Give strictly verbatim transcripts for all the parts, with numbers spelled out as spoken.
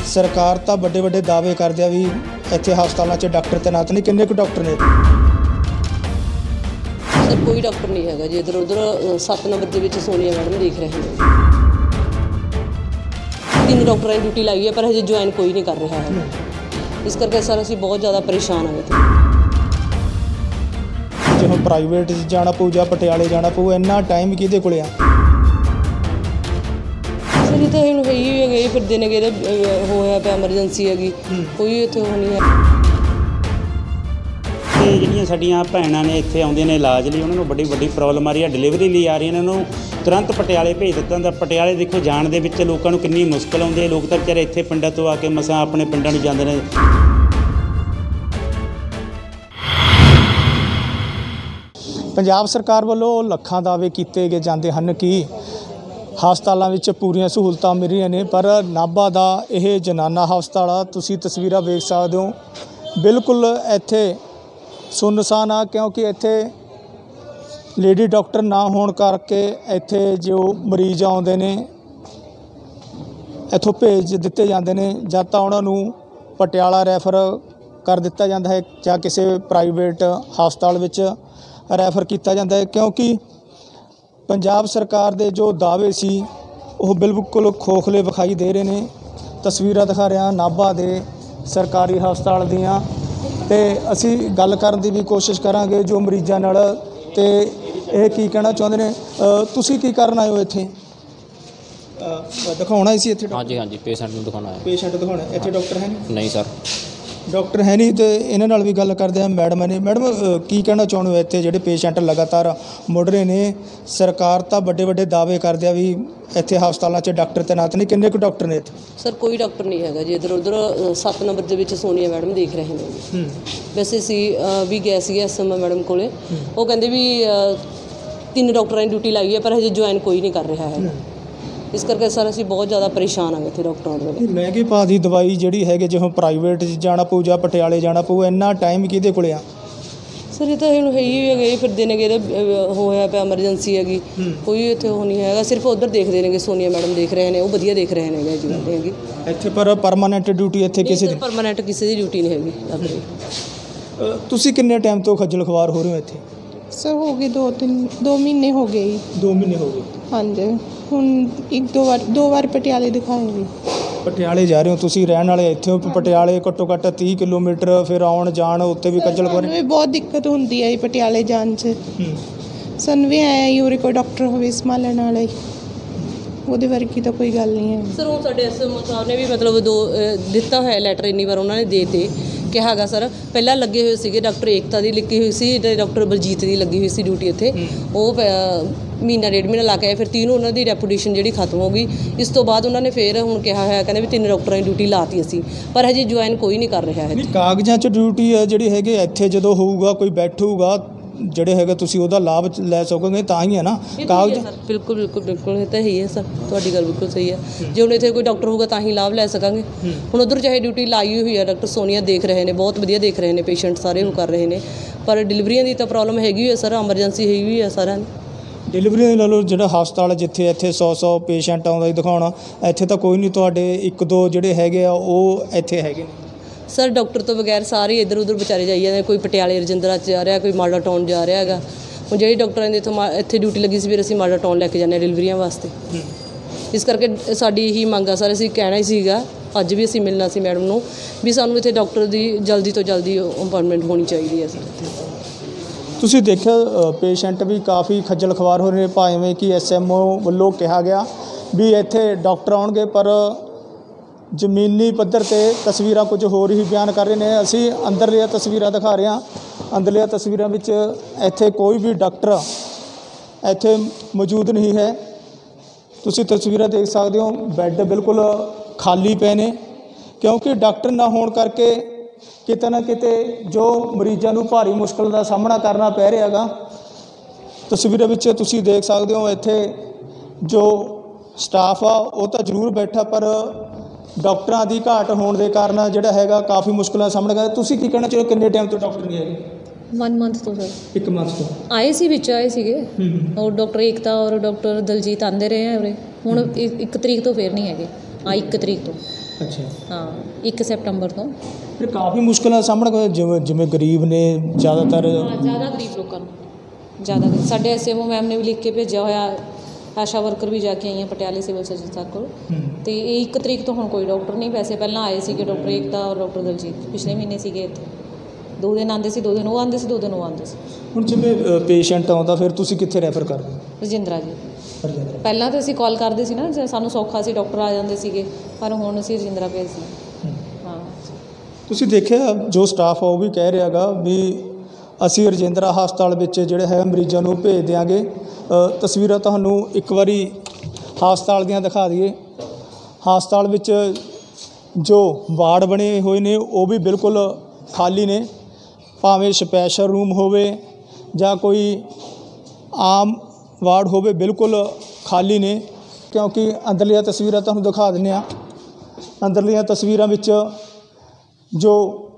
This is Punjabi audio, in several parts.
सरकार तो बड़े बड़े दावे कर दिया भी इत्थे हस्पतालों च डॉक्टर तैनात नहीं, किन्ने कुछ डॉक्टर ने? सर कोई डॉक्टर नहीं है जी, इधर उधर सत्त नंबर के विच सोनिया मैडम देख रहे हैं। तीन डॉक्टर ने ड्यूटी लाई है पर हजे ज्वाइन कोई नहीं कर रहा है, इस करके सर असीं बहुत ज़्यादा परेशान हैं। जो हम प्राइवेट जाना पऊ जां पटियाले जाना पऊ, इन्ना टाइम किहदे कोले आ? सर ये तो हुण है ही है, फिरदे ने कि होया पिया एमरजेंसी हैगी, कोई इत्थे हो नहीं है। ਤੇ ਜਿਹੜੀਆਂ ਸਾਡੀਆਂ ਭੈਣਾਂ ਨੇ ਇੱਥੇ ਆਉਂਦੀਆਂ ਨੇ ਇਲਾਜ ਲਈ, ਉਹਨਾਂ ਨੂੰ ਵੱਡੀ ਵੱਡੀ ਪ੍ਰੋਬਲਮ ਆ ਰਹੀ ਹੈ, ਡਿਲੀਵਰੀ ਲਈ ਆ ਰਹੀ ਨੇ, ਉਹਨਾਂ ਨੂੰ ਤੁਰੰਤ ਪਟਿਆਲੇ ਭੇਜ ਦਿੱਤਾ ਜਾਂਦਾ। ਪਟਿਆਲੇ ਦੇਖੋ ਜਾਣ ਦੇ ਵਿੱਚ ਲੋਕਾਂ ਨੂੰ ਕਿੰਨੀ ਮੁਸ਼ਕਲ ਆਉਂਦੀ ਹੈ, ਲੋਕ ਤਾਂ ਵਿਚਾਰੇ ਇੱਥੇ ਪਿੰਡਾਂ ਤੋਂ ਆ ਕੇ ਮਸਾਂ ਆਪਣੇ ਪਿੰਡਾਂ ਨੂੰ ਜਾਂਦੇ ਨੇ। ਪੰਜਾਬ ਸਰਕਾਰ ਵੱਲੋਂ ਲੱਖਾਂ ਦਾਅਵੇ ਕੀਤੇ ਗਏ ਜਾਂਦੇ ਹਨ ਕਿ ਹਸਪਤਾਲਾਂ ਵਿੱਚ ਪੂਰੀਆਂ ਸਹੂਲਤਾਂ ਮਿਲ ਰਹੀਆਂ ਨੇ, ਪਰ ਨਾਭਾ ਦਾ ਇਹ ਜਨਾਨਾ ਹਸਪਤਾਲ ਆ, ਤੁਸੀਂ ਤਸਵੀਰਾਂ ਵੇਖ ਸਕਦੇ ਹੋ, ਬਿਲਕੁਲ ਇੱਥੇ ਸੁੰਨਸਾਨ ਆ, ਕਿਉਂਕਿ ਇੱਥੇ ਲੇਡੀ ਡਾਕਟਰ ਨਾ ਹੋਣ ਕਰਕੇ ਇੱਥੇ ਜੋ ਮਰੀਜ਼ ਆਉਂਦੇ ਨੇ ਇੱਥੋਂ ਭੇਜ ਦਿੱਤੇ ਜਾਂਦੇ ਨੇ, ਜਾਂ ਤਾਂ ਉਹਨਾਂ ਨੂੰ ਪਟਿਆਲਾ ਰੈਫਰ ਕਰ ਦਿੱਤਾ ਜਾਂਦਾ ਹੈ ਜਾਂ ਕਿਸੇ ਪ੍ਰਾਈਵੇਟ ਹਸਪਤਾਲ ਵਿੱਚ ਰੈਫਰ ਕੀਤਾ ਜਾਂਦਾ ਹੈ, ਕਿਉਂਕਿ ਪੰਜਾਬ ਸਰਕਾਰ ਦੇ ਜੋ ਦਾਅਵੇ ਸੀ ਉਹ ਬਿਲਕੁਲ ਖੋਖਲੇ ਵਿਖਾਈ ਦੇ ਰਹੇ ਨੇ। ਤਸਵੀਰਾਂ ਦਿਖਾ ਰਿਹਾ ਨਾਭਾ ਦੇ ਸਰਕਾਰੀ ਹਸਪਤਾਲ ਦੀਆਂ, ਤੇ ਅਸੀਂ ਗੱਲ ਕਰਨ ਦੀ ਵੀ ਕੋਸ਼ਿਸ਼ ਕਰਾਂਗੇ ਜੋ ਮਰੀਜ਼ਾਂ ਨਾਲ, ਤੇ ਇਹ ਕੀ ਕਹਿਣਾ ਚਾਹੁੰਦੇ ਨੇ। ਤੁਸੀਂ ਕੀ ਕਰਨ ਆਏ ਹੋ ਇੱਥੇ? ਦਿਖਾਉਣਾ ਹੀ ਸੀ ਇੱਥੇ? ਹਾਂਜੀ ਹਾਂਜੀ ਪੇਸ਼ੈਂਟ ਨੂੰ ਦਿਖਾਉਣਾ ਹੈ। ਪੇਸ਼ੈਂਟ ਦਿਖਾਉਣਾ ਇੱਥੇ ਡਾਕਟਰ ਹੈ ਨਹੀਂ? ਨਹੀਂ ਸਰ, ਡਾਕਟਰ ਹੈ ਨਹੀਂ, ਤੇ ਇਹਨਾਂ ਨਾਲ ਵੀ ਗੱਲ ਕਰਦੇ ਆ। ਮੈਡਮ ਨੇ, ਮੈਡਮ ਕੀ ਕਹਿਣਾ ਚਾਹੁੰਦੇ ਹੋ? ਇੱਥੇ ਜਿਹੜੇ ਪੇਸ਼ੈਂਟ ਲਗਾਤਾਰ ਮੁੜ ਰਹੇ ਨੇ, ਸਰਕਾਰ ਤਾਂ ਵੱਡੇ ਵੱਡੇ ਦਾਅਵੇ ਕਰ ਦਿਆ ਵੀ ਇੱਥੇ ਹਸਪਤਾਲਾਂ 'ਚ ਡਾਕਟਰ ਤੈਨਾਤ ਨਹੀਂ, ਕਿੰਨੇ ਕੁ ਡਾਕਟਰ ਨੇ ਇੱਥੇ? ਸਰ ਕੋਈ ਡਾਕਟਰ ਨਹੀਂ ਹੈਗਾ ਜੀ, ਇਧਰ ਉਧਰ ਸੱਤ ਨੰਬਰ ਦੇ ਵਿੱਚ ਸੋਨੀਆ ਮੈਡਮ ਦੇਖ ਰਹੇ ਨੇ। ਵੈਸੇ ਸੀ ਵੀ ਗਏ ਸੀਗੇ ਐਸ ਐਮ ਮੈਡਮ ਕੋਲੇ, ਉਹ ਕਹਿੰਦੇ ਵੀ ਤਿੰਨ ਡਾਕਟਰਾਂ ਨੇ ਡਿਊਟੀ ਲਾਈ ਹੈ ਪਰ ਹਜੇ ਜੁਆਇਨ ਕੋਈ ਨਹੀਂ ਕਰ ਰਿਹਾ ਹੈ, ਇਸ ਕਰਕੇ ਸਰ ਅਸੀਂ ਬਹੁਤ ਜ਼ਿਆਦਾ ਪਰੇਸ਼ਾਨ ਹਾਂ ਇੱਥੇ ਡਾਕਟਰਾਂ ਦੇ। ਮਹਿੰਗੇ ਭਾਅ ਦੀ ਦਵਾਈ ਜਿਹੜੀ ਹੈਗੀ, ਜਿਵੇਂ ਪ੍ਰਾਈਵੇਟ ਜਾਣਾ ਪਊ ਜਾਂ ਪਟਿਆਲੇ ਜਾਣਾ ਪਊ, ਇੰਨਾ ਟਾਈਮ ਕਿਹਦੇ ਕੋਲੇ ਆ? ਸਰ ਇਹ ਤਾਂ ਹੁਣ ਹੈ ਹੀ ਹੈਗੇ, ਫਿਰਦੇ ਨੇ ਕਿ ਹੋਇਆ ਪਿਆ ਐਮਰਜੈਂਸੀ ਹੈਗੀ, ਕੋਈ ਇੱਥੇ ਉਹ ਨਹੀਂ ਹੈਗਾ, ਸਿਰਫ ਉੱਧਰ ਦੇਖਦੇ ਨੇ ਕਿ ਸੋਨੀਆ ਮੈਡਮ ਦੇਖ ਰਹੇ ਨੇ, ਉਹ ਵਧੀਆ ਦੇਖ ਰਹੇ ਨੇ ਜੀ ਹੈਗੀ ਇੱਥੇ। ਪਰ ਪਰਮਾਨੈਂਟ ਡਿਊਟੀ ਇੱਥੇ ਕਿਸੇ ਦੀ? ਪਰਮਾਨੈਂਟ ਕਿਸੇ ਦੀ ਡਿਊਟੀ ਨਹੀਂ ਹੈਗੀ ਲੱਗ ਰਹੀ। ਤੁਸੀਂ ਕਿੰਨੇ ਟਾਈਮ ਤੋਂ ਖੱਜਲ ਖਵਾਰ ਹੋ ਰਹੇ ਹੋ ਇੱਥੇ? ਸਰ ਹੋ ਗਏ ਦੋ ਤਿੰਨ ਦੋ ਮਹੀਨੇ ਹੋ ਗਏ ਜੀ। ਦੋ ਮਹੀਨੇ ਹੋ ਗਏ? ਹਾਂਜੀ, ਹੁਣ ਇੱਕ ਦੋ ਵਾਰ ਦੋ ਵਾਰ ਪਟਿਆਲੇ ਦਿਖਾਏ ਜੀ। ਪਟਿਆਲੇ ਜਾ ਰਹੇ ਹੋ ਤੁਸੀਂ, ਰਹਿਣ ਵਾਲੇ ਇੱਥੇ ਹੋ? ਪਟਿਆਲੇ ਘੱਟੋ ਘੱਟ ਤੀਹ ਕਿਲੋਮੀਟਰ, ਫਿਰ ਆਉਣ ਜਾਣ ਉੱਤੇ ਵੀ ਖੱਜਲ ਖਵਾਰ? ਸਾਨੂੰ ਬਹੁਤ ਦਿੱਕਤ ਹੁੰਦੀ ਹੈ ਪਟਿਆਲੇ ਜਾਣ 'ਚ। ਸਾਨੂੰ ਵੀ ਆਇਆ ਯੂਰੀ ਕੋਈ ਡਾਕਟਰ ਹੋਵੇ ਸੰਭਾਲਣ ਵਾਲਾ ਹੀ, ਉਹਦੇ ਵਰਗੀ ਤਾਂ ਕੋਈ ਗੱਲ ਨਹੀਂ ਹੈ। ਸਰ ਉਹ ਸਾਡੇ ਐਸ ਐਮ ਸਾਹਿਬ ਨੇ ਵੀ ਮਤਲਬ ਦੋ ਦਿੱਤਾ ਹੋਇਆ ਲੈਟਰ, ਇੰਨੀ ਵਾਰ ਉਹਨਾਂ ਨੇ ਦੇ ਤੇ ਕਿਹਾ ਹੈਗਾ। ਸਰ ਪਹਿਲਾਂ ਲੱਗੇ ਹੋਏ ਸੀਗੇ, ਡਾਕਟਰ ਏਕਤਾ ਦੀ ਲੱਗੀ ਹੋਈ ਸੀ ਅਤੇ ਡਾਕਟਰ ਬਲਜੀਤ ਦੀ ਲੱਗੀ ਹੋਈ ਸੀ ਡਿਊਟੀ ਇੱਥੇ, ਉਹ ਮਹੀਨਾ ਡੇਢ ਮਹੀਨਾ ਲਾ ਕੇ ਆਏ, ਫਿਰ ਤੀਨੋਂ ਉਹਨਾਂ ਦੀ ਰੈਪੂਟੇਸ਼ਨ ਜਿਹੜੀ ਖਤਮ ਹੋ ਗਈ। ਇਸ ਤੋਂ ਬਾਅਦ ਉਹਨਾਂ ਨੇ ਫਿਰ ਹੁਣ ਕਿਹਾ ਹੋਇਆ, ਕਹਿੰਦੇ ਵੀ ਤਿੰਨ ਡਾਕਟਰਾਂ ਦੀ ਡਿਊਟੀ ਲਾਤੀ ਅਸੀਂ, ਪਰ ਹਜੇ ਜੁਆਇਨ ਕੋਈ ਨਹੀਂ ਕਰ ਰਿਹਾ ਹੈ। ਕਾਗਜ਼ਾਂ 'ਚ ਡਿਊਟੀ ਹੈ ਜਿਹੜੀ ਹੈਗੀ, ਇੱਥੇ ਜਦੋਂ ਹੋਊਗਾ ਕੋਈ ਬੈਠੂਗਾ ਜਿਹੜੇ ਹੈਗੇ ਤੁਸੀਂ ਉਹਦਾ ਲਾਭ ਲੈ ਸਕੋਗੇ ਤਾਂ ਹੀ ਹੈ ਨਾ ਕਾਗਜ਼? ਬਿਲਕੁਲ ਬਿਲਕੁਲ ਬਿਲਕੁਲ ਇਹ ਤਾਂ ਹੈ ਹੀ ਹੈ ਸਰ, ਤੁਹਾਡੀ ਗੱਲ ਬਿਲਕੁਲ ਸਹੀ ਹੈ। ਜੇ ਹੁਣ ਇੱਥੇ ਕੋਈ ਡਾਕਟਰ ਹੋਊਗਾ ਤਾਂ ਹੀ ਲਾਭ ਲੈ ਸਕਾਂਗੇ। ਹੁਣ ਉੱਧਰ ਚਾਹੇ ਡਿਊਟੀ ਲਾਈ ਹੋਈ ਹੈ, ਡਾਕਟਰ ਸੋਨੀਆ ਦੇਖ ਰਹੇ ਨੇ, ਬਹੁਤ ਵਧੀਆ ਦੇਖ ਰਹੇ ਨੇ, ਪੇਸ਼ੈਂਟ ਸਾਰੇ ਉਹ ਕਰ ਰਹੇ ਨੇ, ਪਰ ਡਿਲੀਵਰੀਆਂ ਦੀ ਤਾਂ ਪ੍ਰੋਬਲਮ ਹੈਗੀ ਹੋਈ ਹੈ ਸਰ, ਐਮਰਜੈਂਸੀ ਹੈਗੀ ਹੋਈ ਹੈ ਸਾਰਿਆਂ ਨੂੰ। ਡਿਲੀਵਰੀ ਲੈ ਲਓ, ਜਿਹੜਾ ਹਸਪਤਾਲ ਜਿੱਥੇ ਇੱਥੇ ਸੌ ਸੌ ਪੇਸ਼ੈਂਟ ਆਉਂਦਾ ਦਿਖਾਉਣਾ, ਇੱਥੇ ਤਾਂ ਕੋਈ ਨਹੀਂ, ਤੁਹਾਡੇ ਇੱਕ ਦੋ ਜਿਹੜੇ ਹੈਗੇ ਆ ਉਹ ਇੱਥੇ ਹੈਗੇ ਨੇ। ਸਰ ਡਾਕਟਰ ਤੋਂ ਬਗੈਰ ਸਾਰੇ ਇੱਧਰ ਉੱਧਰ ਵਿਚਾਰੇ ਜਾਈ ਜਾਂਦੇ, ਕੋਈ ਪਟਿਆਲੇ ਰਜਿੰਦਰਾ 'ਚ ਜਾ ਰਿਹਾ, ਕੋਈ ਮਾਡਾ ਟਾਊਨ ਜਾ ਰਿਹਾ ਹੈਗਾ। ਹੁਣ ਜਿਹੜੀ ਡਾਕਟਰਾਂ ਦੀ ਇੱਥੋਂ ਇੱਥੇ ਡਿਊਟੀ ਲੱਗੀ ਸੀ, ਫਿਰ ਅਸੀਂ ਮਾਡਾ ਟਾਊਨ ਲੈ ਕੇ ਜਾਂਦੇ ਹਾਂ ਡਿਲੀਵਰੀਆਂ ਵਾਸਤੇ। ਇਸ ਕਰਕੇ ਸਾਡੀ ਇਹੀ ਮੰਗ ਆ ਸਰ, ਅਸੀਂ ਕਹਿਣਾ ਹੀ ਸੀਗਾ, ਅੱਜ ਵੀ ਅਸੀਂ ਮਿਲਣਾ ਸੀ ਮੈਡਮ ਨੂੰ, ਵੀ ਸਾਨੂੰ ਇੱਥੇ ਡਾਕਟਰ ਦੀ ਜਲਦੀ ਤੋਂ ਜਲਦੀ ਅਪਾਇੰਟਮੈਂਟ ਹੋਣੀ ਚਾਹੀਦੀ ਹੈ ਸਰ। ਤੁਸੀਂ ਦੇਖਿਆ ਪੇਸ਼ੈਂਟ ਵੀ ਕਾਫੀ ਖੱਜਲ ਖਵਾਰ ਹੋ ਰਹੇ ਨੇ, ਭਾਵੇਂ ਕਿ ਐਸ ਐਮ ਓ ਵੱਲੋਂ ਕਿਹਾ ਗਿਆ ਵੀ ਇੱਥੇ ਡਾਕਟਰ ਆਉਣਗੇ, ਪਰ ਜ਼ਮੀਨੀ ਪੱਧਰ 'ਤੇ ਤਸਵੀਰਾਂ ਕੁਝ ਹੋਰ ਹੀ ਬਿਆਨ ਕਰ ਰਹੇ ਨੇ। ਅਸੀਂ ਅੰਦਰਲੀਆਂ ਤਸਵੀਰਾਂ ਦਿਖਾ ਰਹੇ ਹਾਂ, ਅੰਦਰਲੀਆਂ ਤਸਵੀਰਾਂ ਵਿੱਚ ਇੱਥੇ ਕੋਈ ਵੀ ਡਾਕਟਰ ਇੱਥੇ ਮੌਜੂਦ ਨਹੀਂ ਹੈ। ਤੁਸੀਂ ਤਸਵੀਰਾਂ ਦੇਖ ਸਕਦੇ ਹੋ, ਬੈੱਡ ਬਿਲਕੁਲ ਖਾਲੀ ਪਏ ਨੇ, ਕਿਉਂਕਿ ਡਾਕਟਰ ਨਾ ਹੋਣ ਕਰਕੇ ਕਿਤੇ ਨਾ ਕਿਤੇ ਜੋ ਮਰੀਜ਼ਾਂ ਨੂੰ ਭਾਰੀ ਮੁਸ਼ਕਲ ਦਾ ਸਾਹਮਣਾ ਕਰਨਾ ਪੈ ਰਿਹਾ ਹੈਗਾ। ਤਸਵੀਰਾਂ ਵਿੱਚ ਤੁਸੀਂ ਦੇਖ ਸਕਦੇ ਹੋ, ਇੱਥੇ ਜੋ ਸਟਾਫ ਆ ਉਹ ਤਾਂ ਜ਼ਰੂਰ ਬੈਠਾ, ਪਰ ਡਾਕਟਰਾਂ ਦੀ ਘਾਟ ਹੋਣ ਦੇ ਕਾਰਨ ਜਿਹੜਾ ਹੈਗਾ ਕਾਫੀ ਮੁਸ਼ਕਲਾਂ ਸਾਹਮਣੇ ਕਰ। ਤੁਸੀਂ ਕੀ ਕਹਿਣਾ ਚਾਹੋ, ਕਿੰਨੇ ਟਾਈਮ ਤੋਂ ਡਾਕਟਰ ਨਹੀਂ ਹੈਗੇ? वन मंथ तो सर एक मंथ तो आए सी विच आए सीगे और डॉक्टर एकता और डॉक्टर दलजीत आंदे रहे हैं उरे हुण एक तरीक तो फिर नहीं है आ एक तरीक तो ਅੱਛਾ। ਹਾਂ ਇੱਕ ਸੈਪਟੰਬਰ ਤੋਂ। ਫਿਰ ਕਾਫੀ ਮੁਸ਼ਕਿਲਾਂ ਦਾ ਸਾਹਮਣਾ ਕਰ- ਜਿਵੇਂ ਜਿਵੇਂ ਗਰੀਬ ਨੇ ਜ਼ਿਆਦਾਤਰ। ਹਾਂ, ਜ਼ਿਆਦਾ ਗਰੀਬ ਲੋਕਾਂ ਨੂੰ ਜ਼ਿਆਦਾ ਗਰੀਬ- ਸਾਡੇ ਐਸ ਐਮ ਓ ਮੈਮ ਨੇ ਵੀ ਲਿਖ ਕੇ ਭੇਜਿਆ ਹੋਇਆ। ਆਸ਼ਾ ਵਰਕਰ ਵੀ ਜਾ ਕੇ ਆਈਆਂ ਪਟਿਆਲੇ ਸਿਵਲ ਸਰਜਨ ਸਾਹਿਬ ਕੋਲ। ਅਤੇ ਇਹ ਇੱਕ ਤਰੀਕ ਤੋਂ ਹੁਣ ਕੋਈ ਡਾਕਟਰ ਨਹੀਂ। ਵੈਸੇ ਪਹਿਲਾਂ ਆਏ ਸੀਗੇ ਡਾਕਟਰ ਏਕਤਾ ਔਰ ਡਾਕਟਰ ਦਲਜੀਤ, ਪਿਛਲੇ ਮਹੀਨੇ ਸੀਗੇ ਇੱਥੇ। ਦੋ ਦਿਨ ਆਉਂਦੇ ਸੀ, ਦੋ ਦਿਨ ਉਹ ਆਉਂਦੇ ਸੀ, ਦੋ ਦਿਨ ਉਹ ਆਉਂਦੇ ਸੀ। ਹੁਣ ਜਿਵੇਂ ਪੇਸ਼ੈਂਟ ਆਉਂਦਾ ਫਿਰ ਤੁਸੀਂ ਕਿੱਥੇ ਰੈਫਰ ਕਰਦੇ ਹੋ? ਰਜਿੰਦਰਾ ਜੀ। ਰਜਿੰਦਰਾ। ਪਹਿਲਾਂ ਤਾਂ ਅਸੀਂ ਕਾਲ ਕਰਦੇ ਸੀ ਨਾ, ਜੇ ਸਾਨੂੰ ਸੌਖਾ ਸੀ ਡਾਕਟਰ ਆ ਜਾਂਦੇ ਸੀਗੇ, ਪਰ ਹੁਣ ਅਸੀਂ ਰਜਿੰਦਰਾ ਭੇਜਦੇ ਹਾਂ। ਤੁਸੀਂ ਦੇਖਿਆ ਜੋ ਸਟਾਫ ਆ ਉਹ ਵੀ ਕਹਿ ਰਿਹਾ ਗਾ ਵੀ ਅਸੀਂ ਰਜਿੰਦਰਾ ਹਸਪਤਾਲ ਵਿੱਚ ਜਿਹੜੇ ਹੈ ਮਰੀਜ਼ਾਂ ਨੂੰ ਭੇਜ ਦਿਆਂਗੇ। ਅ, ਤਸਵੀਰਾਂ ਤੁਹਾਨੂੰ ਇੱਕ ਵਾਰੀ ਹਸਪਤਾਲ ਦੀਆਂ ਦਿਖਾ ਦਈਏ। ਹਸਪਤਾਲ ਵਿੱਚ ਜੋ ਵਾਰਡ ਬਣੇ ਹੋਏ ਨੇ ਉਹ ਵੀ ਬਿਲਕੁਲ ਖਾਲੀ ਨੇ, ਭਾਵੇਂ ਸਪੈਸ਼ਲ ਰੂਮ ਹੋਵੇ ਜਾਂ ਕੋਈ ਆਮ ਵਾਰਡ ਹੋਵੇ, ਬਿਲਕੁਲ ਖਾਲੀ ਨੇ। ਕਿਉਂਕਿ ਅੰਦਰਲੀਆਂ ਤਸਵੀਰਾਂ ਤੁਹਾਨੂੰ ਦਿਖਾ ਦਿੰਦੇ ਹਾਂ। ਅੰਦਰਲੀਆਂ ਤਸਵੀਰਾਂ ਵਿੱਚ ਜੋ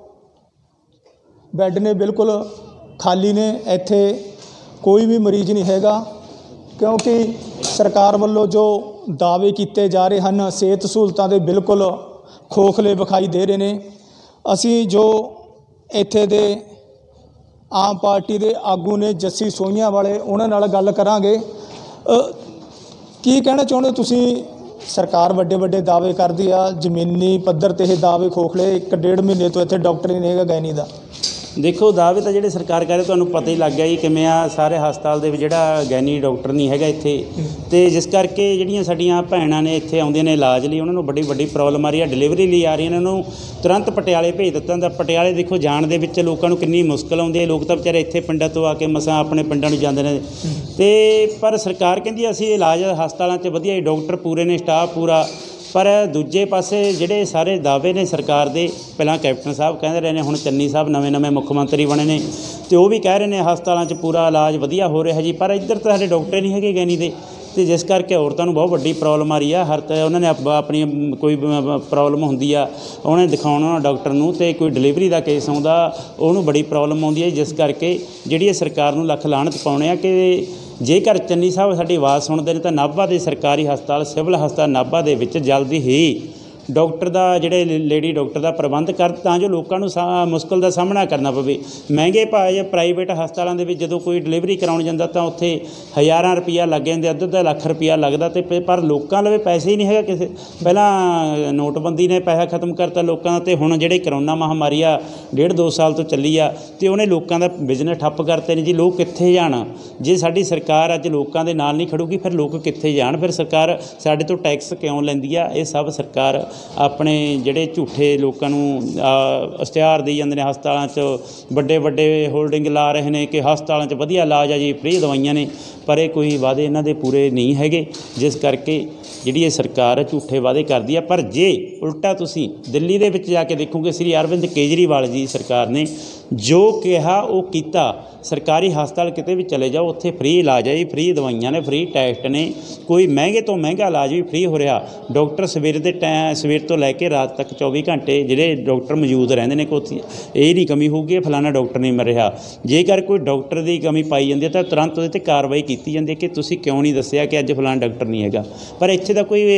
ਬੈੱਡ ਨੇ ਬਿਲਕੁਲ ਖਾਲੀ ਨੇ। ਇੱਥੇ ਕੋਈ ਵੀ ਮਰੀਜ਼ ਨਹੀਂ ਹੈਗਾ, ਕਿਉਂਕਿ ਸਰਕਾਰ ਵੱਲੋਂ ਜੋ ਦਾਅਵੇ ਕੀਤੇ ਜਾ ਰਹੇ ਹਨ ਸਿਹਤ ਸਹੂਲਤਾਂ ਦੇ ਬਿਲਕੁਲ ਖੋਖਲੇ ਵਿਖਾਈ ਦੇ ਰਹੇ ਨੇ। ਅਸੀਂ ਜੋ ਇੱਥੇ ਦੇ ਆਮ ਪਾਰਟੀ ਦੇ ਆਗੂ ਨੇ ਜੱਸੀ ਸੋਹੀਆਂ ਵਾਲੇ, ਉਹਨਾਂ ਨਾਲ ਗੱਲ ਕਰਾਂਗੇ। ਅ, ਕੀ ਕਹਿਣਾ ਚਾਹੁੰਦੇ ਤੁਸੀਂ? ਸਰਕਾਰ ਵੱਡੇ ਵੱਡੇ ਦਾਅਵੇ ਕਰਦੀ ਆ, ਜ਼ਮੀਨੀ ਪੱਧਰ 'ਤੇ ਇਹ ਦਾਅਵੇ ਖੋਖਲੇ। ਇੱਕ ਡੇਢ ਮਹੀਨੇ ਤੋਂ ਇੱਥੇ ਡਾਕਟਰ ਹੀ ਨਹੀਂ ਹੈਗਾ ਗੈਨੀ ਦਾ। ਦੇਖੋ ਦਾਅਵੇ ਤਾਂ ਜਿਹੜੇ ਸਰਕਾਰ ਕਰੇ ਤੁਹਾਨੂੰ ਪਤਾ ਹੀ ਲੱਗ ਗਿਆ ਜੀ ਕਿਵੇਂ ਆ। ਸਾਰੇ ਹਸਪਤਾਲ ਦੇ ਵਿੱਚ ਜਿਹੜਾ ਗੈਨੀ ਡਾਕਟਰ ਨਹੀਂ ਹੈਗਾ ਇੱਥੇ, ਅਤੇ ਜਿਸ ਕਰਕੇ ਜਿਹੜੀਆਂ ਸਾਡੀਆਂ ਭੈਣਾਂ ਨੇ ਇੱਥੇ ਆਉਂਦੀਆਂ ਨੇ ਇਲਾਜ ਲਈ, ਉਹਨਾਂ ਨੂੰ ਬੜੀ ਵੱਡੀ ਪ੍ਰੋਬਲਮ ਆ ਰਹੀ ਹੈ। ਡਿਲੀਵਰੀ ਲਈ ਆ ਰਹੀਆਂ ਨੇ, ਉਹਨਾਂ ਨੂੰ ਤੁਰੰਤ ਪਟਿਆਲੇ ਭੇਜ ਦਿੱਤਾ ਜਾਂਦਾ। ਪਟਿਆਲੇ ਦੇਖੋ ਜਾਣ ਦੇ ਵਿੱਚ ਲੋਕਾਂ ਨੂੰ ਕਿੰਨੀ ਮੁਸ਼ਕਿਲ ਆਉਂਦੀ ਹੈ। ਲੋਕ ਤਾਂ ਵਿਚਾਰੇ ਇੱਥੇ ਪਿੰਡਾਂ ਤੋਂ ਆ ਕੇ ਮਸਾਂ ਆਪਣੇ ਪਿੰਡਾਂ ਨੂੰ ਜਾਂਦੇ ਨੇ। ਅਤੇ ਪਰ ਸਰਕਾਰ ਕਹਿੰਦੀ ਅਸੀਂ ਇਲਾਜ ਹਸਪਤਾਲਾਂ 'ਚ ਵਧੀਆ, ਡਾਕਟਰ ਪੂਰੇ ਨੇ, ਸਟਾਫ ਪੂਰਾ। ਪਰ ਦੂਜੇ ਪਾਸੇ ਜਿਹੜੇ ਸਾਰੇ ਦਾਅਵੇ ਨੇ ਸਰਕਾਰ ਦੇ, ਪਹਿਲਾਂ ਕੈਪਟਨ ਸਾਹਿਬ ਕਹਿੰਦੇ ਰਹੇ ਨੇ, ਹੁਣ ਚੰਨੀ ਸਾਹਿਬ ਨਵੇਂ ਨਵੇਂ ਮੁੱਖ ਮੰਤਰੀ ਬਣੇ ਨੇ, ਅਤੇ ਉਹ ਵੀ ਕਹਿ ਰਹੇ ਨੇ ਹਸਪਤਾਲਾਂ 'ਚ ਪੂਰਾ ਇਲਾਜ ਵਧੀਆ ਹੋ ਰਿਹਾ ਜੀ। ਪਰ ਇੱਧਰ ਤਾਂ ਸਾਡੇ ਡਾਕਟਰ ਨਹੀਂ ਹੈਗੇ ਗੈਨੀ ਦੇ, ਅਤੇ ਜਿਸ ਕਰਕੇ ਔਰਤਾਂ ਨੂੰ ਬਹੁਤ ਵੱਡੀ ਪ੍ਰੋਬਲਮ ਆ ਰਹੀ ਆ। ਹਰ ਤ ਉਹਨਾਂ ਨੇ ਆਪ- ਆਪਣੀ ਕੋਈ ਪ੍ਰੋਬਲਮ ਹੁੰਦੀ ਆ, ਉਹਨੇ ਦਿਖਾਉਣਾ ਡਾਕਟਰ ਨੂੰ, ਅਤੇ ਕੋਈ ਡਿਲੀਵਰੀ ਦਾ ਕੇਸ ਆਉਂਦਾ ਉਹਨੂੰ ਬੜੀ ਪ੍ਰੋਬਲਮ ਆਉਂਦੀ ਹੈ। ਜਿਸ ਕਰਕੇ ਜਿਹੜੀ ਇਹ ਸਰਕਾਰ ਨੂੰ ਲੱਖ ਲਾਹਨਤ ਪਾਉਣੇ ਆ ਕਿ ਜੇਕਰ ਚੰਨੀ ਸਾਹਿਬ ਸਾਡੀ ਆਵਾਜ਼ ਸੁਣਦੇ ਨੇ ਤਾਂ ਨਾਭਾ ਦੇ ਸਰਕਾਰੀ ਹਸਪਤਾਲ, ਸਿਵਲ ਹਸਪਤਾਲ ਨਾਭਾ ਦੇ ਵਿੱਚ ਜਲਦੀ ਹੀ ਡਾਕਟਰ ਦਾ, ਜਿਹੜੇ ਲੇਡੀ ਡਾਕਟਰ ਦਾ ਪ੍ਰਬੰਧ ਕਰ, ਤਾਂ ਜੋ ਲੋਕਾਂ ਨੂੰ ਸਾ ਮੁਸ਼ਕਿਲ ਦਾ ਸਾਹਮਣਾ ਕਰਨਾ ਪਵੇ। ਮਹਿੰਗੇ ਭਾਅ ਪ੍ਰਾਈਵੇਟ ਹਸਪਤਾਲਾਂ ਦੇ ਵਿੱਚ ਜਦੋਂ ਕੋਈ ਡਿਲੀਵਰੀ ਕਰਾਉਣ ਜਾਂਦਾ ਤਾਂ ਉੱਥੇ ਹਜ਼ਾਰਾਂ ਰੁਪਈਆ ਲੱਗ ਜਾਂਦੇ, ਅੱਧ ਅੱਧਾ ਲੱਖ ਰੁਪਈਆ ਲੱਗਦਾ, ਅਤੇ ਪਰ ਲੋਕਾਂ ਲਵੇ ਪੈਸੇ ਹੀ ਨਹੀਂ ਹੈਗਾ ਕਿਸੇ। ਪਹਿਲਾਂ ਨੋਟਬੰਦੀ ਨੇ ਪੈਸਾ ਖਤਮ ਕਰਤਾ ਲੋਕਾਂ ਦਾ, ਅਤੇ ਹੁਣ ਜਿਹੜੇ ਕਰੋਨਾ ਮਹਾਂਮਾਰੀ ਆ ਡੇਢ ਦੋ ਸਾਲ ਤੋਂ ਚੱਲੀ ਆ, ਅਤੇ ਉਹਨੇ ਲੋਕਾਂ ਦਾ ਬਿਜ਼ਨਸ ਠੱਪ ਕਰਤੇ ਨੇ ਜੀ। ਲੋਕ ਕਿੱਥੇ ਜਾਣ? ਜੇ ਸਾਡੀ ਸਰਕਾਰ ਅੱਜ ਲੋਕਾਂ ਦੇ ਨਾਲ ਨਹੀਂ ਖੜੂਗੀ ਫਿਰ ਲੋਕ ਕਿੱਥੇ ਜਾਣ? ਫਿਰ ਸਰਕਾਰ ਸਾਡੇ ਤੋਂ ਟੈਕਸ ਕਿਉਂ ਲੈਂਦੀ ਆ? ਇਹ ਸਭ ਸਰਕਾਰ ਆਪਣੇ ਜਿਹੜੇ ਝੂਠੇ ਲੋਕਾਂ ਨੂੰ ਇਸ਼ਤਿਹਾਰ ਦੇਈ ਜਾਂਦੇ ਨੇ। ਹਸਪਤਾਲਾਂ 'ਚ ਵੱਡੇ ਵੱਡੇ ਹੋਲਡਿੰਗ ਲਾ ਰਹੇ ਨੇ ਕਿ ਹਸਪਤਾਲਾਂ 'ਚ ਵਧੀਆ ਇਲਾਜ ਆ ਜੀ, ਫ੍ਰੀ ਦਵਾਈਆਂ ਨੇ, ਪਰ ਇਹ ਕੋਈ ਵਾਅਦੇ ਇਹਨਾਂ ਦੇ ਪੂਰੇ ਨਹੀਂ ਹੈਗੇ। ਜਿਸ ਕਰਕੇ ਜਿਹੜੀ ਇਹ ਸਰਕਾਰ ਝੂਠੇ ਵਾਅਦੇ ਕਰਦੀ ਆ। ਪਰ ਜੇ ਉਲਟਾ ਤੁਸੀਂ ਦਿੱਲੀ ਦੇ ਵਿੱਚ ਜਾ ਕੇ ਦੇਖੋਗੇ, ਸ੍ਰੀ ਅਰਵਿੰਦ ਕੇਜਰੀਵਾਲ ਜੀ ਸਰਕਾਰ ਨੇ ਜੋ ਕਿਹਾ ਉਹ ਕੀਤਾ। ਸਰਕਾਰੀ ਹਸਪਤਾਲ ਕਿਤੇ ਵੀ ਚਲੇ ਜਾਓ, ਉੱਥੇ ਫ੍ਰੀ ਇਲਾਜ ਹੈ ਜੀ, ਫ੍ਰੀ ਦਵਾਈਆਂ ਨੇ, ਫ੍ਰੀ ਟੈਸਟ ਨੇ, ਕੋਈ ਮਹਿੰਗੇ ਤੋਂ ਮਹਿੰਗਾ ਇਲਾਜ ਵੀ ਫ੍ਰੀ ਹੋ ਰਿਹਾ। ਡਾਕਟਰ ਸਵੇਰ ਦੇ ਟੈ ਸਵੇਰ ਤੋਂ ਲੈ ਕੇ ਰਾਤ ਤੱਕ ਚੌਵੀ ਘੰਟੇ ਜਿਹੜੇ ਡਾਕਟਰ ਮੌਜੂਦ ਰਹਿੰਦੇ ਨੇ। ਕੋਈ ਇਹ ਨਹੀਂ ਕਮੀ ਹੋਊਗੀ ਫਲਾਣਾ ਡਾਕਟਰ ਨਹੀਂ ਮਿਲ ਰਿਹਾ। ਜੇਕਰ ਕੋਈ ਡਾਕਟਰ ਦੀ ਕਮੀ ਪਾਈ ਜਾਂਦੀ ਹੈ ਤਾਂ ਤੁਰੰਤ ਉਹਦੇ 'ਤੇ ਕਾਰਵਾਈ ਕੀਤੀ ਜਾਂਦੀ ਹੈ ਕਿ ਤੁਸੀਂ ਕਿਉਂ ਨਹੀਂ ਦੱਸਿਆ ਕਿ ਅੱਜ ਫਲਾਣਾ ਡਾਕਟਰ ਨਹੀਂ ਹੈਗਾ। ਪਰ ਇੱਥੇ ਤਾਂ ਕੋਈ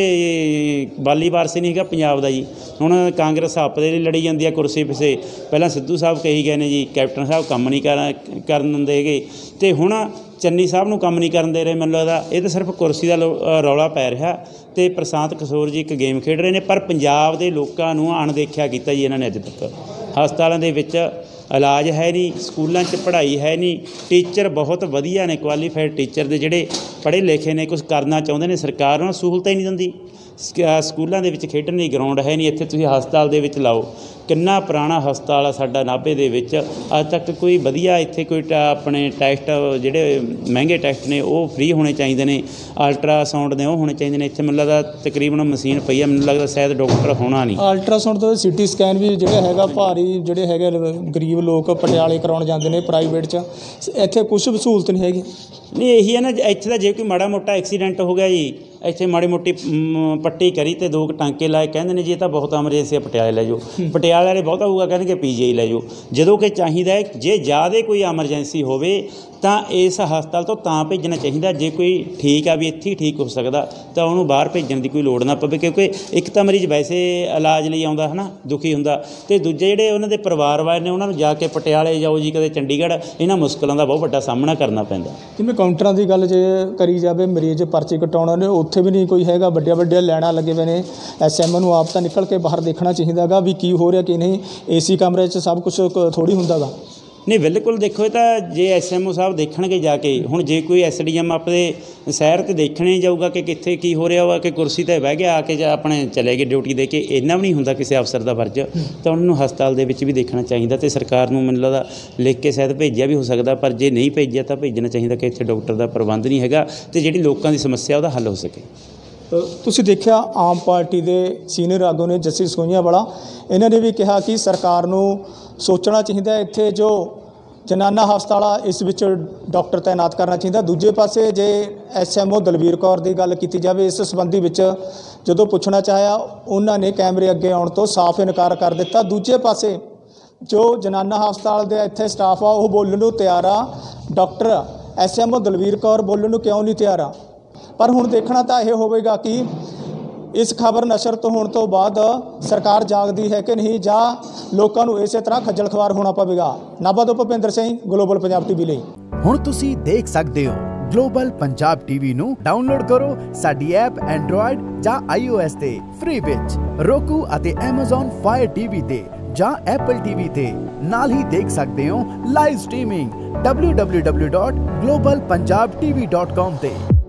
ਬਾਲੀ ਵਾਰਸ ਨਹੀਂ ਹੈਗਾ ਪੰਜਾਬ ਦਾ ਜੀ। ਹੁਣ ਕਾਂਗਰਸ ਆਪਦੇ ਲਈ ਲੜੀ ਜਾਂਦੀ ਹੈ ਕੁਰਸੀ ਪਿੱਛੇ। ਪਹਿਲਾਂ ਸਿੱਧੂ ਸਾਹਿਬ ਕਹੀ ਗਏ ਨੇ ਜੀ ਕੈਪਟਨ ਸਾਹਿਬ ਕੰਮ ਨਹੀਂ ਕਰ ਕਰਨ ਦਿੰਦੇ ਹੈਗੇ, ਅਤੇ ਹੁਣ ਚੰਨੀ ਸਾਹਿਬ ਨੂੰ ਕੰਮ ਨਹੀਂ ਕਰਨ ਦੇ ਰਹੇ। ਮੈਨੂੰ ਲੱਗਦਾ ਇਹ ਤਾਂ ਸਿਰਫ ਕੁਰਸੀ ਦਾ ਰੌਲਾ ਪੈ ਰਿਹਾ, ਅਤੇ ਪ੍ਰਸ਼ਾਂਤ ਕਿਸ਼ੋਰ ਜੀ ਇੱਕ ਗੇਮ ਖੇਡ ਰਹੇ ਨੇ। ਪਰ ਪੰਜਾਬ ਦੇ ਲੋਕਾਂ ਨੂੰ ਅਣਦੇਖਿਆ ਕੀਤਾ ਜੀ ਇਹਨਾਂ ਨੇ। ਅੱਜ ਤੱਕ ਹਸਪਤਾਲਾਂ ਦੇ ਵਿੱਚ ਇਲਾਜ ਹੈ ਨਹੀਂ, ਸਕੂਲਾਂ 'ਚ ਪੜ੍ਹਾਈ ਹੈ ਨਹੀਂ, ਟੀਚਰ ਬਹੁਤ ਵਧੀਆ ਨੇ, ਕੁਆਲੀਫਾਈਡ ਟੀਚਰ ਦੇ ਜਿਹੜੇ ਪੜ੍ਹੇ ਲਿਖੇ ਨੇ, ਕੁਛ ਕਰਨਾ ਚਾਹੁੰਦੇ ਨੇ, ਸਰਕਾਰ ਉਹਨਾਂ ਨੂੰ ਸਹੂਲਤਾਂ ਹੀ ਨਹੀਂ ਦਿੰਦੀ। ਸਕੂਲਾਂ ਦੇ ਵਿੱਚ ਖੇਡਣ ਦੀ ਗਰਾਊਂਡ ਹੈ ਨਹੀਂ। ਇੱਥੇ ਤੁਸੀਂ ਹਸਪਤਾਲ ਦੇ ਵਿੱਚ ਲਾਓ, ਕਿੰਨਾ ਪੁਰਾਣਾ ਹਸਪਤਾਲ ਆ ਸਾਡਾ ਨਾਭੇ ਦੇ ਵਿੱਚ, ਅੱਜ ਤੱਕ ਕੋਈ ਵਧੀਆ ਇੱਥੇ ਕੋਈ ਆਪਣੇ ਟੈਸਟ ਜਿਹੜੇ ਮਹਿੰਗੇ ਟੈਸਟ ਨੇ ਉਹ ਫ੍ਰੀ ਹੋਣੇ ਚਾਹੀਦੇ ਨੇ, ਅਲਟਰਾਸਾਊਂਡ ਨੇ ਉਹ ਹੋਣੇ ਚਾਹੀਦੇ ਨੇ। ਇੱਥੇ ਮੈਨੂੰ ਲੱਗਦਾ ਤਕਰੀਬਨ ਮਸ਼ੀਨ ਪਈ ਆ, ਮੈਨੂੰ ਲੱਗਦਾ ਸ਼ਾਇਦ ਡਾਕਟਰ ਹੋਣਾ ਨਹੀਂ। ਅਲਟਰਾਸਾਊਂਡ ਤੋਂ ਸਿਟੀ ਸਕੈਨ ਵੀ ਜਿਹੜਾ ਹੈਗਾ ਭਾਰੀ, ਜਿਹੜੇ ਹੈਗੇ ਗਰੀਬ ਲੋਕ ਪਟਿਆਲੇ ਕਰਾਉਣ ਜਾਂਦੇ ਨੇ ਪ੍ਰਾਈਵੇਟ 'ਚ, ਇੱਥੇ ਕੁਛ ਵੀ ਸਹੂਲਤ ਨਹੀਂ ਹੈਗੀ। नहीं यही है ना, ਇੱਥੇ ਤਾਂ ਜੇ ਕੋਈ ਮਾੜਾ ਮੋਟਾ ਐਕਸੀਡੈਂਟ ਹੋ ਗਿਆ ਜੀ, ਇੱਥੇ ਮਾੜੀ ਮੋਟੀ ਮ, ਪੱਟੀ ਕਰੀ ਤੇ ਦੋ ਕੁ ਟਾਂਕੇ ਲਾਏ, ਕਹਿੰਦੇ ਨੇ ਜੀ ਇਹ ਤਾਂ ਬਹੁਤ ਐਮਰਜੈਂਸੀ ਪਟਿਆਲੇ ਲੈ ਜਾਓ। ਪਟਿਆਲੇ ਵਾਲੇ ਬਹੁਤਾ ਹੋਊਗਾ ਕਹਿਣਗੇ ਪੀ ਜੀ ਆਈ ਲੈ ਜਾਓ, ਜਦੋਂ ਕਿ ਚਾਹੀਦਾ ਹੈ ਜੇ ਜ਼ਿਆਦਾ ਕੋਈ ਐਮਰਜੈਂਸੀ ਹੋਵੇ ਤਾਂ ਇਸ ਹਸਪਤਾਲ ਤੋਂ ਤਾਂ ਭੇਜਣਾ ਚਾਹੀਦਾ। ਜੇ ਕੋਈ ਠੀਕ ਆ ਵੀ ਇੱਥੇ ਹੀ ਠੀਕ ਹੋ ਸਕਦਾ ਤਾਂ ਉਹਨੂੰ ਬਾਹਰ ਭੇਜਣ ਦੀ ਕੋਈ ਲੋੜ ਨਾ ਪਵੇ, ਕਿਉਂਕਿ ਇੱਕ ਤਾਂ ਮਰੀਜ਼ ਵੈਸੇ ਇਲਾਜ ਲਈ ਆਉਂਦਾ ਹੈ ਨਾ, ਦੁਖੀ ਹੁੰਦਾ, ਅਤੇ ਦੂਜੇ ਜਿਹੜੇ ਉਹਨਾਂ ਦੇ ਪਰਿਵਾਰ ਵਾਲੇ ਨੇ ਉਹਨਾਂ ਨੂੰ ਜਾ ਕੇ ਪਟਿਆਲੇ ਜਾਓ ਜੀ, ਕਦੇ ਚੰਡੀਗੜ੍ਹ, ਇਹਨਾਂ ਮੁਸ਼ਕਲਾਂ ਦਾ ਬਹੁਤ ਵੱਡਾ ਸਾਹਮਣਾ ਕਰਨਾ ਪੈਂਦਾ। ਜਿਵੇਂ ਕਾਊਂਟਰਾਂ ਦੀ ਗੱਲ ਜੇ ਕਰੀ ਜਾਵੇ, ਮਰੀਜ਼ ਪਰਚੀ ਕਟਾਉਣਾ ਨੇ ਉੱਥੇ ਵੀ ਨਹੀਂ ਕੋਈ ਹੈਗਾ, ਵੱਡੀਆਂ ਵੱਡੀਆਂ ਲਾਈਨਾਂ ਲੱਗੇ ਹੋਏ ਨੇ। ਐਸ ਐਮ ਓ ਨੂੰ ਆਪ ਤਾਂ ਨਿਕਲ ਕੇ ਬਾਹਰ ਦੇਖਣਾ ਚਾਹੀਦਾ ਗਾ ਵੀ ਕੀ ਹੋ ਰਿਹਾ ਕੀ ਨਹੀਂ। ਏ ਸੀ ਕਮਰੇ 'ਚ ਸਭ ਕੁਛ ਥੋੜ੍ਹੀ ਹੁੰਦਾ ਗਾ। ਨਹੀਂ ਬਿਲਕੁਲ, ਦੇਖੋ ਇਹ ਤਾਂ ਜੇ ਐਸ ਐਮ ਓ ਸਾਹਿਬ ਦੇਖਣਗੇ ਜਾ ਕੇ, ਹੁਣ ਜੇ ਕੋਈ ਐਸ ਡੀ ਐਮ ਆਪਣੇ ਸ਼ਹਿਰ 'ਤੇ ਦੇਖਣੇ ਜਾਊਗਾ ਕਿ ਕਿੱਥੇ ਕੀ ਹੋ ਰਿਹਾ ਵਾ, ਕਿ ਕੁਰਸੀ 'ਤੇ ਬਹਿ ਗਿਆ ਆ ਕੇ ਜਾਂ ਆਪਣੇ ਚਲੇ ਗਏ ਡਿਊਟੀ ਦੇ ਕੇ, ਇੰਨਾ ਵੀ ਨਹੀਂ ਹੁੰਦਾ ਕਿਸੇ ਅਫਸਰ ਦਾ ਫਰਜ਼, ਤਾਂ ਉਹਨਾਂ ਨੂੰ ਹਸਪਤਾਲ ਦੇ ਵਿੱਚ ਵੀ ਦੇਖਣਾ ਚਾਹੀਦਾ। ਅਤੇ ਸਰਕਾਰ ਨੂੰ ਮੈਨੂੰ ਲੱਗਦਾ ਲਿਖ ਕੇ ਸ਼ਾਇਦ ਭੇਜਿਆ ਵੀ ਹੋ ਸਕਦਾ, ਪਰ ਜੇ ਨਹੀਂ ਭੇਜਿਆ ਤਾਂ ਭੇਜਣਾ ਚਾਹੀਦਾ ਕਿ ਇੱਥੇ ਡਾਕਟਰ ਦਾ ਪ੍ਰਬੰਧ ਨਹੀਂ ਹੈਗਾ ਅਤੇ ਜਿਹੜੀ ਲੋਕਾਂ ਦੀ ਸਮੱਸਿਆ ਉਹਦਾ ਹੱਲ ਹੋ ਸਕੇ। ਤੁਸੀਂ ਦੇਖਿਆ ਆਮ ਪਾਰਟੀ ਦੇ ਸੀਨੀਅਰ ਆਗੂ ਨੇ ਜੱਸੀ ਸੋਹੀਆਂਵਾਲਾ, ਇਹਨਾਂ ਨੇ ਵੀ ਕਿਹਾ ਕਿ ਸਰਕਾਰ ਨੂੰ ਸੋਚਣਾ ਚਾਹੀਦਾ ਇੱਥੇ ਜੋ ਜਨਾਨਾ ਹਸਪਤਾਲ ਆ ਇਸ ਵਿੱਚ ਡਾਕਟਰ ਤਾਇਨਾਤ ਕਰਨਾ ਚਾਹੀਦਾ। ਦੂਜੇ ਪਾਸੇ ਜੇ S M O Dalvir Kaur ਦੀ ਗੱਲ ਕੀਤੀ ਜਾਵੇ, ਇਸ ਸੰਬੰਧੀ ਵਿੱਚ ਜਦੋਂ ਪੁੱਛਣਾ ਚਾਹਿਆ ਉਹਨਾਂ ਨੇ ਕੈਮਰੇ ਅੱਗੇ ਆਉਣ ਤੋਂ ਸਾਫ਼ ਇਨਕਾਰ ਕਰ ਦਿੱਤਾ। ਦੂਜੇ ਪਾਸੇ ਜੋ ਜਨਾਨਾ ਹਸਪਤਾਲ ਦੇ ਇੱਥੇ ਸਟਾਫ ਆ ਉਹ ਬੋਲਣ ਨੂੰ ਤਿਆਰ ਆ, doctor S M O Dalvir Kaur ਬੋਲਣ ਨੂੰ ਕਿਉਂ ਨਹੀਂ ਤਿਆਰ ਆ। ਪਰ ਹੁਣ ਦੇਖਣਾ ਤਾਂ ਇਹ ਹੋਵੇਗਾ ਕਿ ਇਸ ਖਬਰ ਨਸ਼ਰ ਤੋਂ ਹੋਣ ਤੋਂ ਬਾਅਦ ਸਰਕਾਰ ਜਾਗਦੀ ਹੈ ਕਿ ਨਹੀਂ, ਜਾਂ ਲੋਕਾਂ ਨੂੰ ਇਸੇ ਤਰ੍ਹਾਂ ਖੱਜਲ ਖਵਾਰ ਹੋਣਾ ਪਵੇਗਾ। ਨਾਭਾ ਤੋਂ ਭੁਪਿੰਦਰ ਸਿੰਘ, ਗਲੋਬਲ ਪੰਜਾਬ ਟੀਵੀ ਲਈ। ਹੁਣ ਤੁਸੀਂ ਦੇਖ ਸਕਦੇ ਹੋ ਗਲੋਬਲ ਪੰਜਾਬ ਟੀਵੀ ਨੂੰ ਡਾਊਨਲੋਡ ਕਰੋ ਸਾਡੀ ਐਪ ਐਂਡਰੋਇਡ ਜਾਂ ਆਈ ਓ ਐਸ ਤੇ ਫ੍ਰੀ ਵਿੱਚ, roku ਅਤੇ Amazon Fire ਟੀਵੀ ਤੇ ਜਾਂ Apple ਟੀਵੀ ਤੇ। ਨਾਲ ਹੀ ਦੇਖ ਸਕਦੇ ਹੋ live streaming W W W dot global Punjab TV dot com ਤੇ।